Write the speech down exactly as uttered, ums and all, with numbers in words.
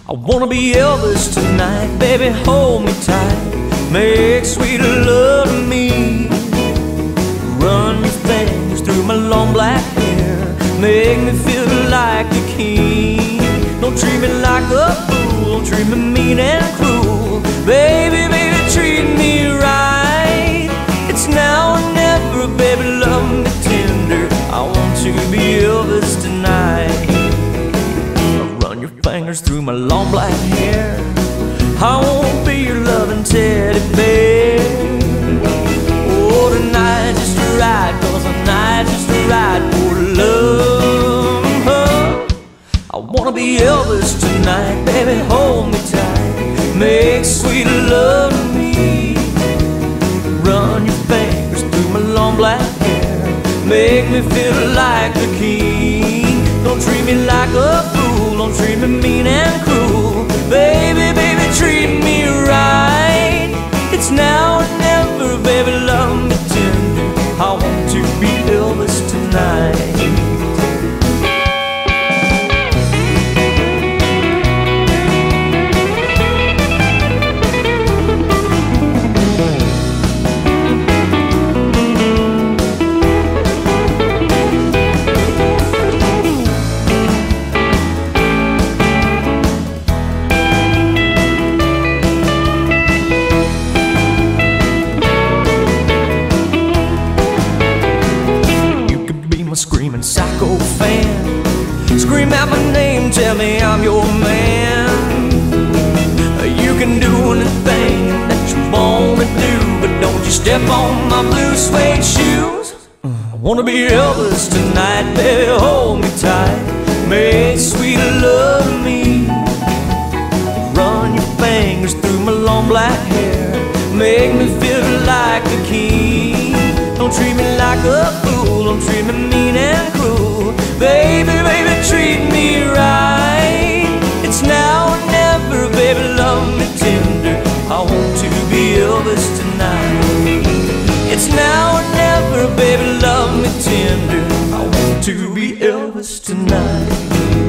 I wanna be Elvis tonight, baby, hold me tight. Make sweet love to me. Run your fingers through my long black hair. Make me feel like a king. Don't treat me like a fool, don't treat me mean and cruel. Baby, baby, treat me right. It's now or never, baby, love me tender. I want to be Elvis tonight. Run your fingers through my long black hair. I wanna be your loving teddy bear. Oh, tonight's just right, cause tonight's just right for love. I wanna be Elvis tonight, baby, hold me tight. Make sweet love to me. Run your fingers through my long black hair. Make me feel like the king. Don't treat me like a fool, don't treat me mean and cruel. Baby, baby, treat me right. It's now or never, baby, love me tender. I want to be Elvis tonight. Screaming psycho fan, scream out my name, tell me I'm your man. You can do anything that you wanna do, but don't you step on my blue suede shoes. I wanna be Elvis tonight, baby, hold me tight. Make sweet love to me. Run your fingers through my long black hair. Make me feel like a king. Don't treat me like a fool, don't treat me mean and cruel. Baby, baby, treat me right. It's now or never, baby, love me tender. I want to be Elvis tonight. It's now or never, baby, love me tender. I want to be Elvis tonight.